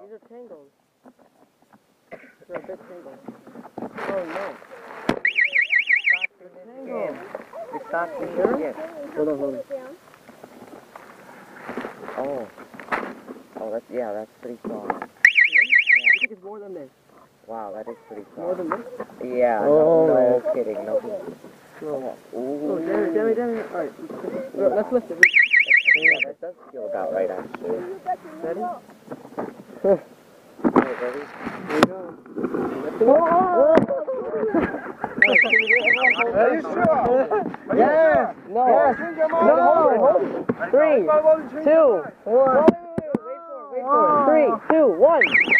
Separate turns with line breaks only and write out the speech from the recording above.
These are tangled. They're a bit tangled. Oh no.
It's not sure? Yes.
Hold on.
Oh. Oh, that's pretty strong.
I think it's more than this.
Wow, that is pretty strong.
More than this?
Yeah,
oh,
no kidding, no kidding.
Oh,
Ooh.
damn it. Alright, let's lift it.
Yeah, that does feel about right, actually.
Ready?
Alright, ready?
Here we go.
Are you sure?
Yes! No!
Yes!
No! 3, 2, 1. Wait for it. 3, 2, 1.